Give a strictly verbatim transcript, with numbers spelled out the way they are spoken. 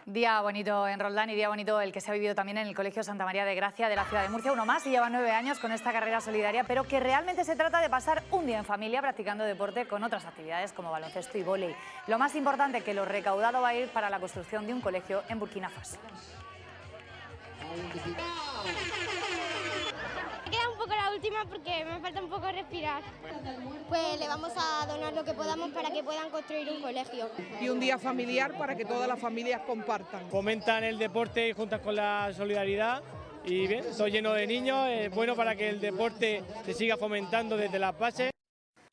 Día bonito en Roldán y día bonito el que se ha vivido también en el Colegio Santa María de Gracia de la ciudad de Murcia. Uno más y lleva nueve años con esta carrera solidaria, pero que realmente se trata de pasar un día en familia practicando deporte con otras actividades como baloncesto y vóley. Lo más importante, que lo recaudado va a ir para la construcción de un colegio en Burkina Faso. Queda un poco la última porque me falta un poco respirar. Pues le vamos a donar lo que podamos para que puedan construir un colegio. Y un día familiar para que todas las familias compartan. Fomentan el deporte juntas con la solidaridad y bien, todo lleno de niños, es bueno para que el deporte se siga fomentando desde las bases.